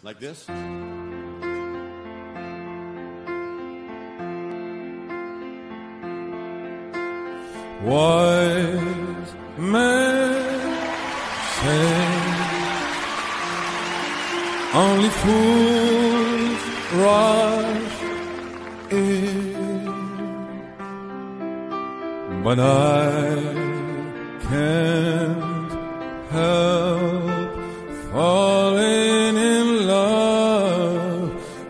Like this? Wise men say only fools rush in, but I can't help falling in love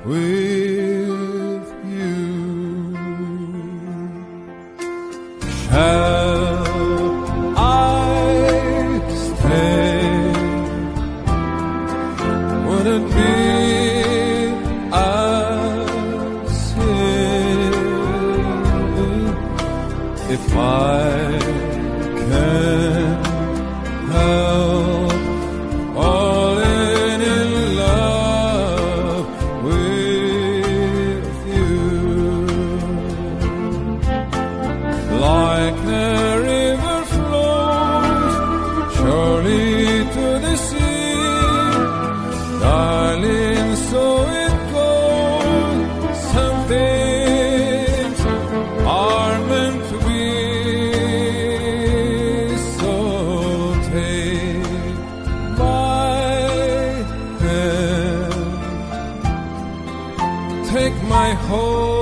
with you. Shall I stay? Would it be a sin if I can't help falling in love with you? Like a river flows surely to the sea, darling, so it goes. Some things are meant to be, so take my hand, take my whole